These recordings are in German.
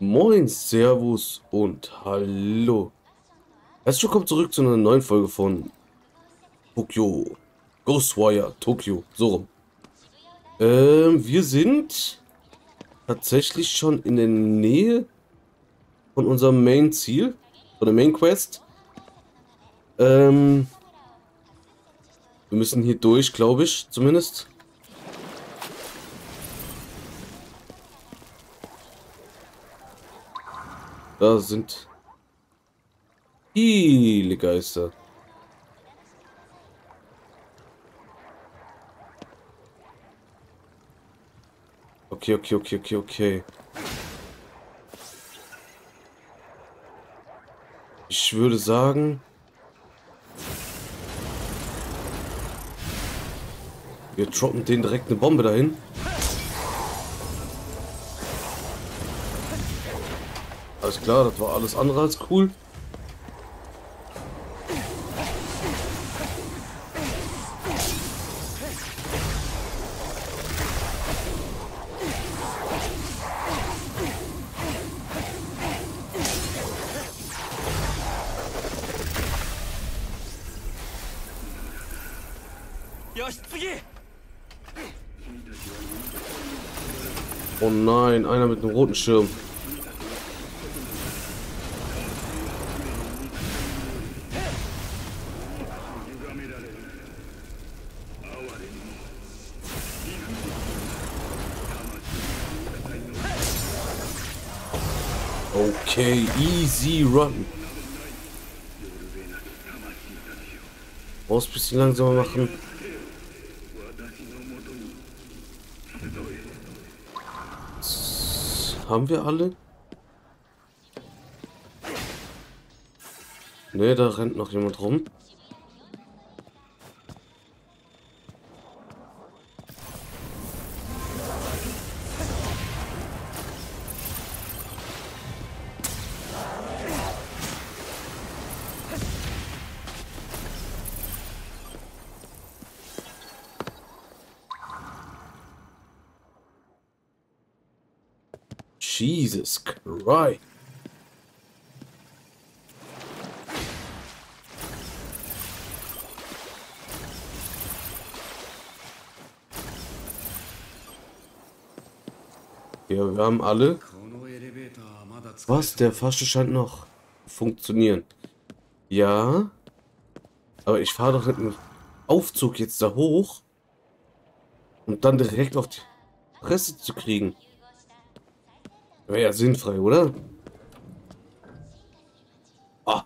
Moin, Servus und Hallo. Herzlich willkommen zurück zu einer neuen Folge von Tokyo. Ghostwire Tokyo, so rum. Wir sind tatsächlich schon in der Nähe von unserem Main-Ziel, von der Main-Quest. Wir müssen hier durch, glaube ich, zumindest. Da sind viele Geister. Okay, okay, okay, okay, okay. Ich würde sagen, wir droppen denen direkt eine Bombe dahin. Alles klar, das war alles andere als cool. Oh nein, einer mit einem roten Schirm. Okay, easy run. Brauchst ein bisschen langsamer machen. Haben wir alle? Ne, da rennt noch jemand rum. Jesus Christ. Ja, wir haben alle. Was? Der Fahrstuhl scheint noch funktionieren. Ja, aber ich fahre doch mit dem Aufzug jetzt da hoch, um dann direkt auf die Fresse zu kriegen. Wäre ja sinnfrei, oder? Ah,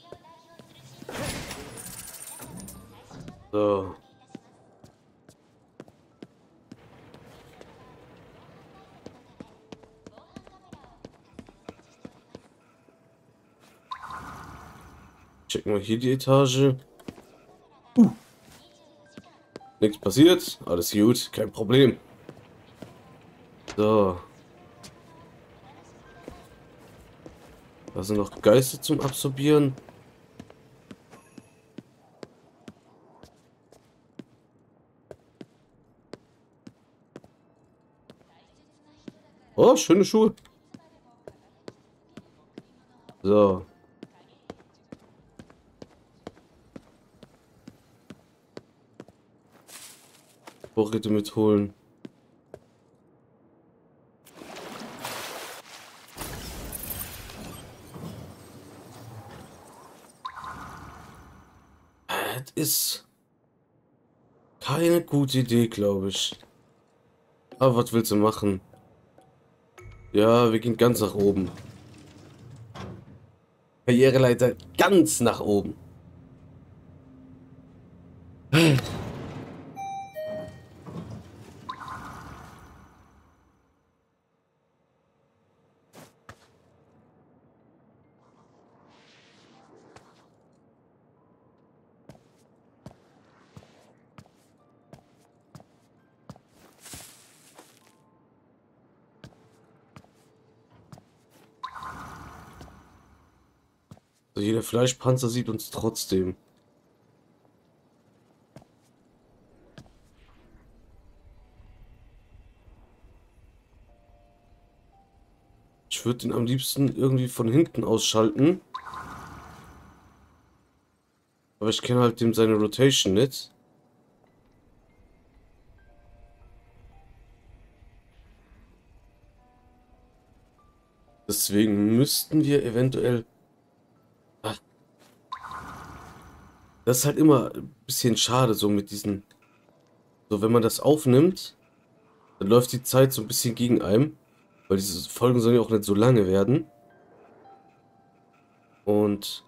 so. Checken wir hier die Etage. Nichts passiert. Alles gut. Kein Problem. So. Da sind noch Geister zum Absorbieren. Oh, schöne Schuhe. So. Vorräte mitholen. Das ist keine gute Idee, glaube ich. Aber was willst du machen? Ja, wir gehen ganz nach oben. Karriereleiter ganz nach oben. Also jeder Fleischpanzer sieht uns trotzdem. Ich Ich würde ihn am liebsten irgendwie von hinten ausschalten. Aber ich kenne halt dem seine Rotation nicht. Deswegen müssten wir eventuell... Ach, das ist halt immer ein bisschen schade, so mit diesen... So, wenn man das aufnimmt, dann läuft die Zeit so ein bisschen gegen einem. Weil diese Folgen sollen ja auch nicht so lange werden. Und...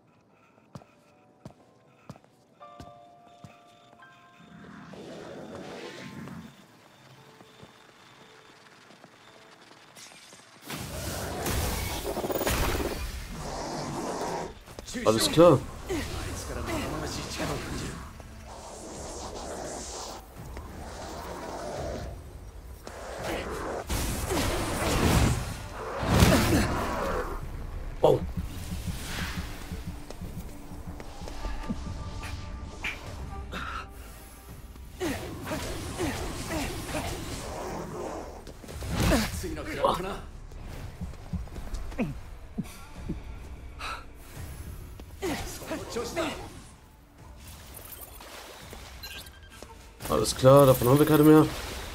Alles klar. Wow. Alles klar, davon haben wir keine mehr.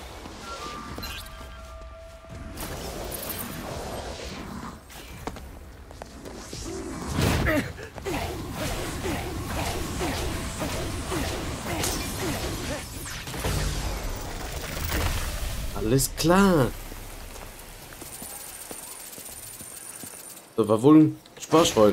Alles klar. Das war wohl ein Sparschwein.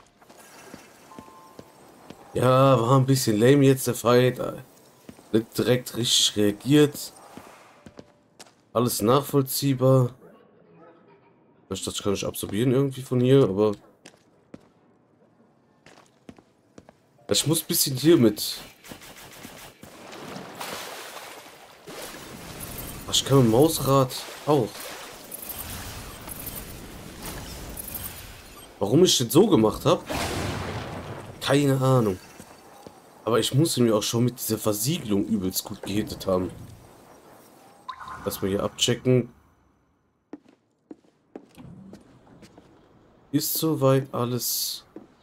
Ja, war ein bisschen lame jetzt der Fight. Nicht direkt richtig reagiert. Alles nachvollziehbar. Ich dachte, ich kann nicht absorbieren irgendwie von hier, aber... Ich muss ein bisschen hier mit... Ach, ich kann mit dem Mausrad auch. Warum ich das so gemacht habe? Keine Ahnung. Aber ich muss mir auch schon mit dieser Versiegelung übelst gut gehittet haben. Lass mal hier abchecken. Ist soweit alles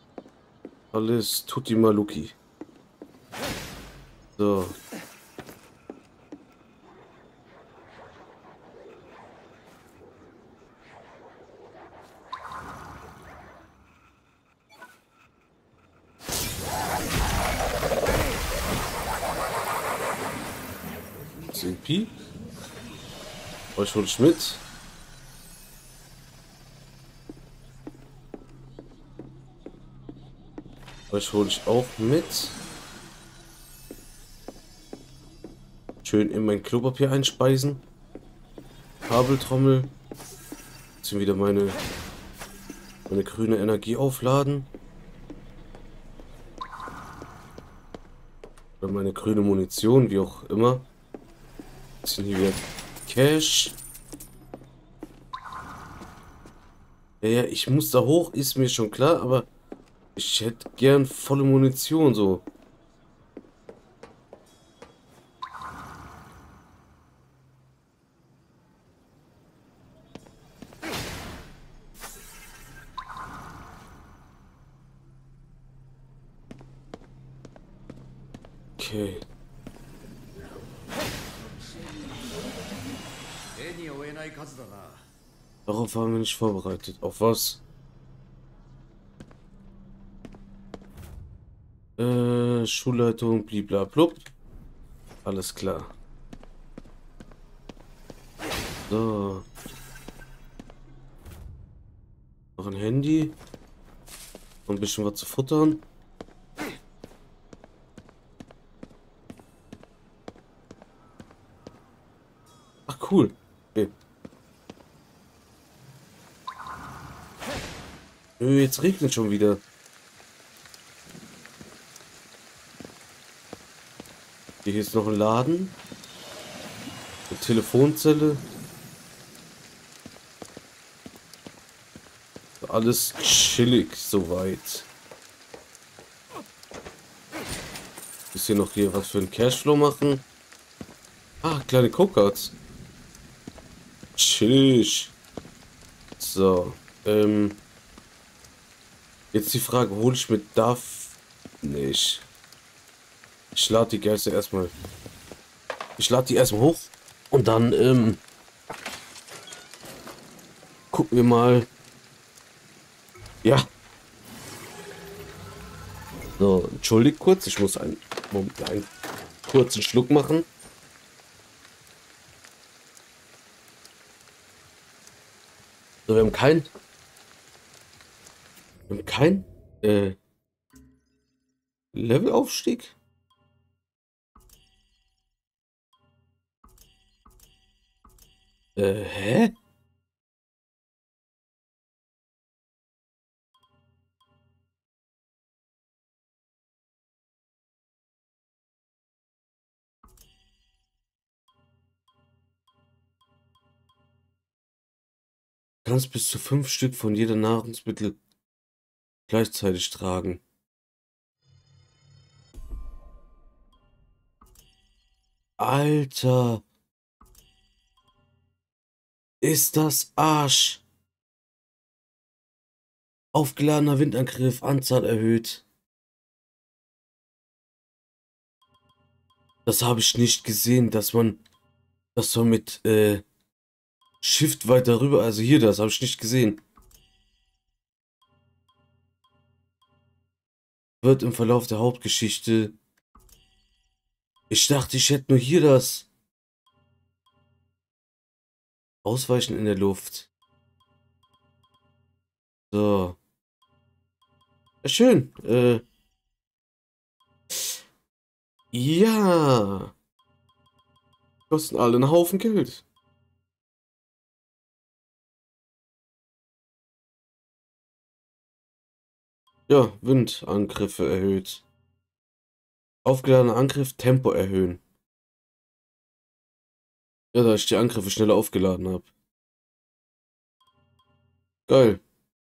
tutti maluki. So. CP. Euch hol ich mit. Euch hole ich auch mit. Schön in mein Klopapier einspeisen. Kabeltrommel. Jetzt wieder meine grüne Energie aufladen. Oder meine grüne Munition, wie auch immer. Jetzt sind hier wieder Cash. Ja, ich muss da hoch, ist mir schon klar, aber ich hätte gern volle Munition so. Okay. Darauf waren wir nicht vorbereitet. Auf was? Schulleitung, bliblablub. Alles klar. So. Noch ein Handy. Noch ein bisschen was zu futtern. Ach, cool. Okay. Nö, jetzt regnet schon wieder. Hier ist noch ein Laden. Eine Telefonzelle. Alles chillig soweit. Ist hier noch hier was für ein Cashflow machen? Ah, kleine Go-Karts. Chillig. So, jetzt die Frage, hole ich mir darf nicht. Ich lade die Geister erstmal. Ich lade die erstmal hoch und dann gucken wir mal. Ja. So, entschuldigt kurz, ich muss einen kurzen Schluck machen. So, wir haben kein Levelaufstieg. Hä? Du kannst bis zu 5 Stück von jeder Nahrungsmittel gleichzeitig tragen. Alter, ist das Arsch. Aufgeladener Windangriff, Anzahl erhöht. Das habe ich nicht gesehen, dass man mit Shift weiter rüber, also hier, das habe ich nicht gesehen. Wird im Verlauf der Hauptgeschichte. Ich dachte, ich hätte nur hier das. Ausweichen in der Luft. So. Ja, schön. Ja. Kosten alle einen Haufen Geld. Ja, Windangriffe erhöht. Aufgeladener Angriff, Tempo erhöhen. Ja, da ich die Angriffe schneller aufgeladen habe. Geil.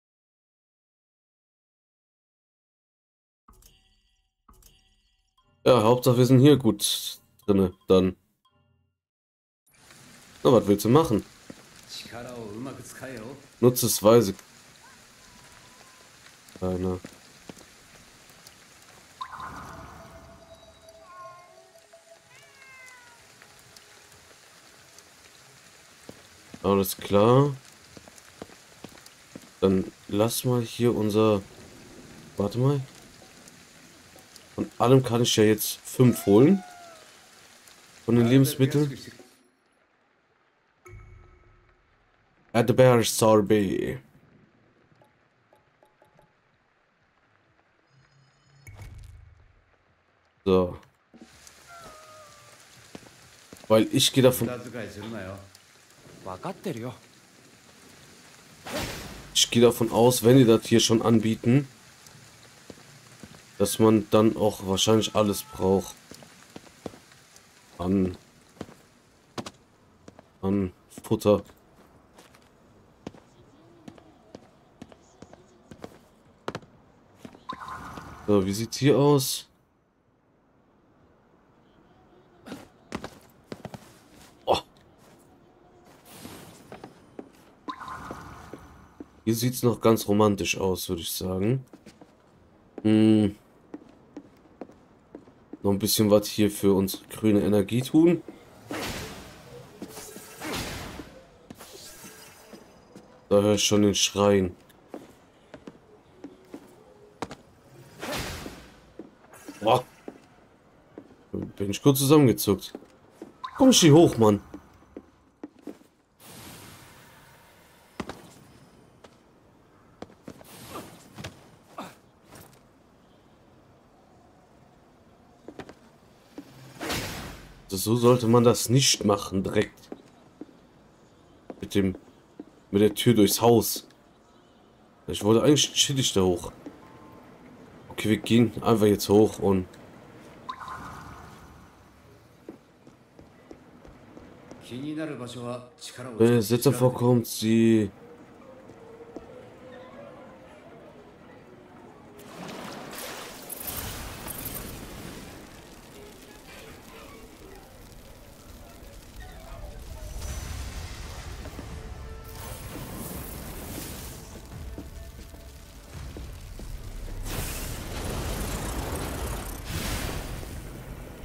Ja, Hauptsache wir sind hier gut drinne. Dann. Na, was willst du machen? Nutze es weise. Keiner. Alles klar. Dann lass mal hier unser. Warte mal. Von allem kann ich ja jetzt 5 holen. Von den Lebensmitteln. At the bear sorbet. So. Weil ich gehe davon. Ich gehe davon aus, wenn die das hier schon anbieten, dass man dann auch wahrscheinlich alles braucht. An Futter. So, wie sieht's hier aus? Oh. Hier sieht's noch ganz romantisch aus, würde ich sagen. Noch ein bisschen was hier für unsere grüne Energie tun. Da höre ich schon den Schreien. Boah. Bin ich kurz zusammengezuckt. Komm ich hier hoch, Mann. So sollte man das nicht machen, direkt. Mit der Tür durchs Haus. Ich wollte eigentlich chillig da hoch. Okay, wir gehen einfach jetzt hoch und... Wenn es jetzt vorkommt, sie...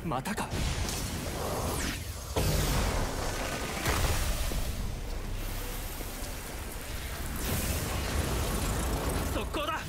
またか。速攻だ。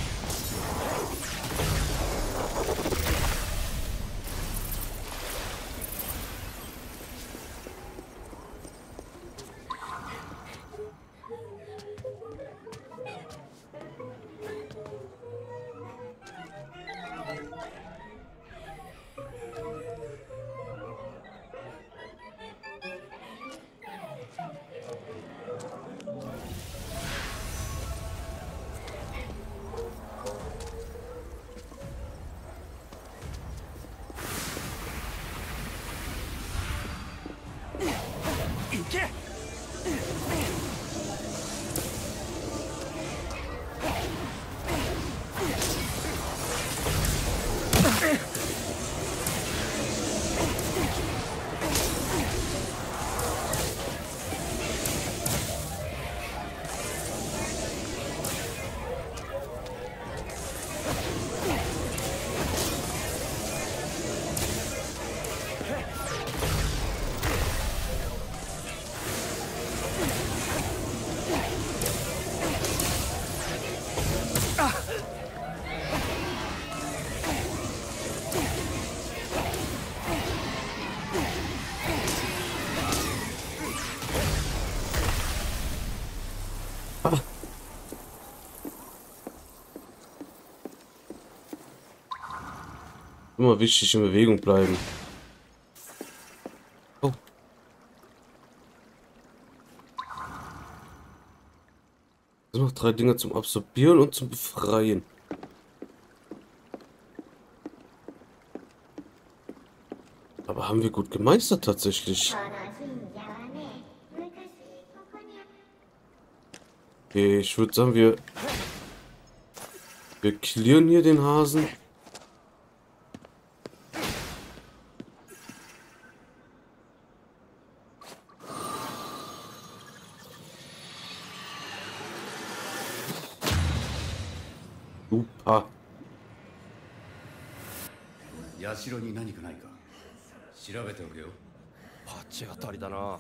行け。 Immer wichtig in Bewegung bleiben. Oh. Es sind noch 3 Dinge zum Absorbieren und zum Befreien. Aber haben wir gut gemeistert tatsächlich. Okay, ich würde sagen, wir clearen hier den Hasen. Super. 社に何かないか調べておくよ。 パッチ当たりだな。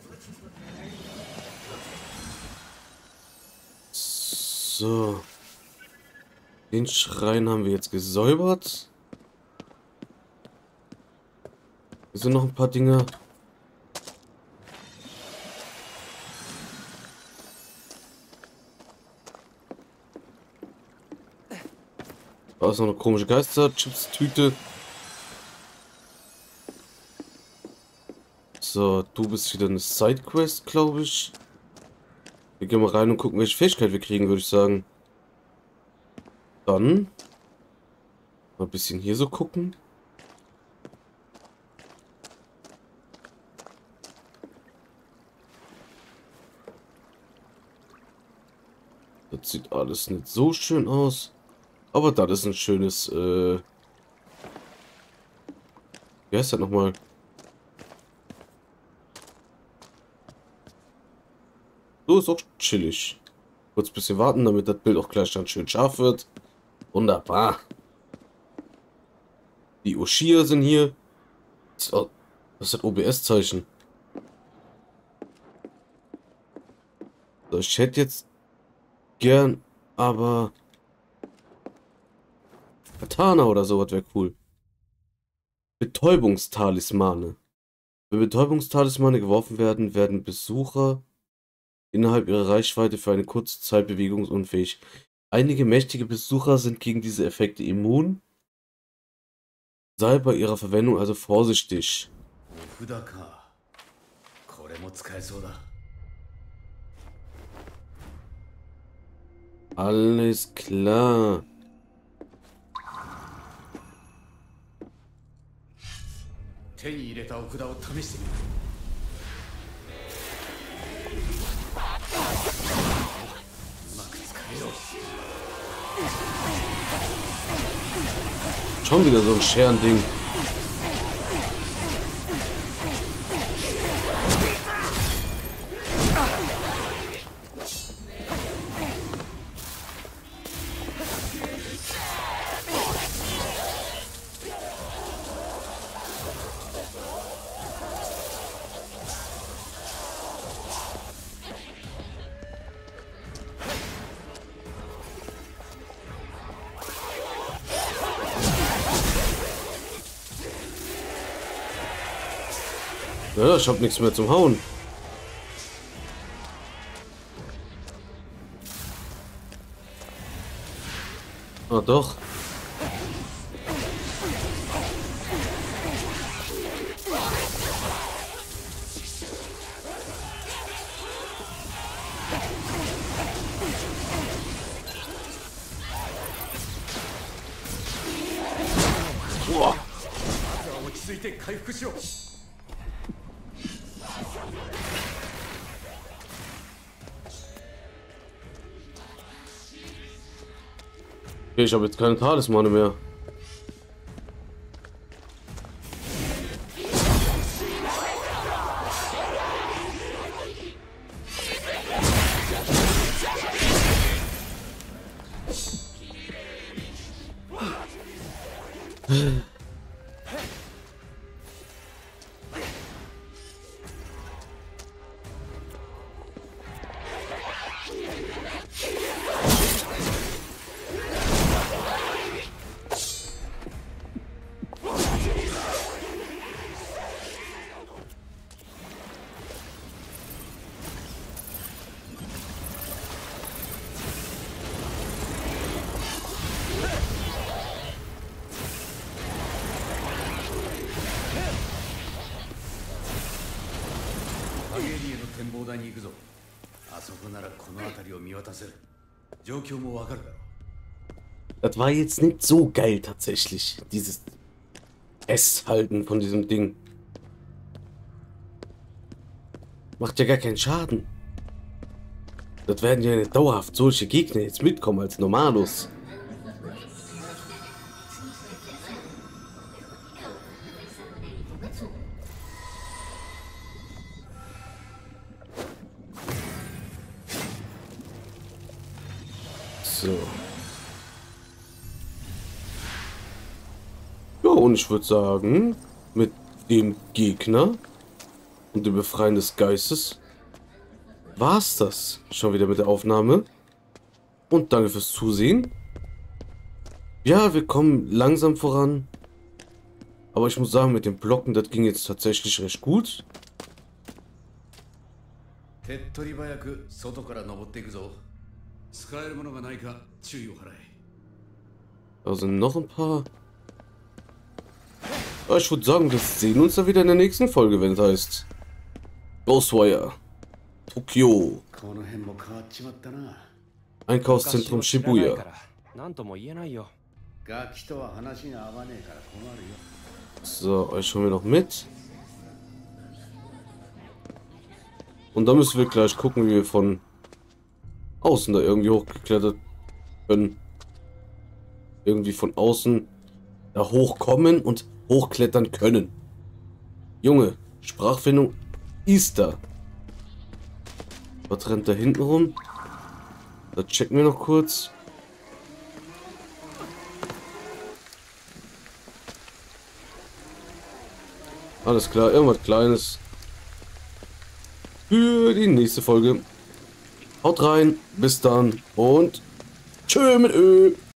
So. Den Schrein haben wir jetzt gesäubert. Hier sind noch ein paar Dinge. Da ist noch eine komische Geister-Chips-Tüte. So, du bist wieder eine Sidequest, glaube ich. Wir gehen mal rein und gucken, welche Fähigkeit wir kriegen, würde ich sagen. Dann mal ein bisschen hier so gucken. Das sieht alles nicht so schön aus. Aber das ist ein schönes, wie heißt das nochmal? So ist auch chillig. Kurz ein bisschen warten, damit das Bild auch gleich dann schön scharf wird. Wunderbar. Die Ushia sind hier. Das ist das OBS-Zeichen. So, ich hätte jetzt gern, aber Katana oder sowas wäre cool. Betäubungstalismane. Wenn Betäubungstalismane geworfen werden, werden Besucher innerhalb ihrer Reichweite für eine kurze Zeit bewegungsunfähig. Einige mächtige Besucher sind gegen diese Effekte immun. Sei bei ihrer Verwendung also vorsichtig. Alles klar. Schon wieder so ein Scherending. Ja, ich hab nichts mehr zum Hauen. Ah, doch. Boah. 落ち着いて回復しろ。 Okay, ich habe jetzt keine Talismane mehr. Das war jetzt nicht so geil tatsächlich, dieses Festhalten von diesem Ding. Macht ja gar keinen Schaden. Das werden ja nicht dauerhaft solche Gegner jetzt mitkommen als Normalos. So. Ja, und ich würde sagen, mit dem Gegner und dem Befreien des Geistes war's das schon wieder mit der Aufnahme. Und danke fürs Zusehen. Ja, wir kommen langsam voran. Aber ich muss sagen, mit den Blocken, das ging jetzt tatsächlich recht gut. Da sind noch ein paar. Aber ich würde sagen, wir sehen uns dann wieder in der nächsten Folge, wenn es heißt Ghostwire Tokio. Einkaufszentrum Shibuya. So, euch holen wir noch mit. Und dann müssen wir gleich gucken, wie wir von außen da irgendwie hochgeklettert können. Irgendwie von außen da hochkommen und hochklettern können. Junge, Sprachfindung ist da. Was rennt da hinten rum? Da checken wir noch kurz. Alles klar, irgendwas Kleines. Für die nächste Folge. Haut rein, bis dann und tschö mit Ö.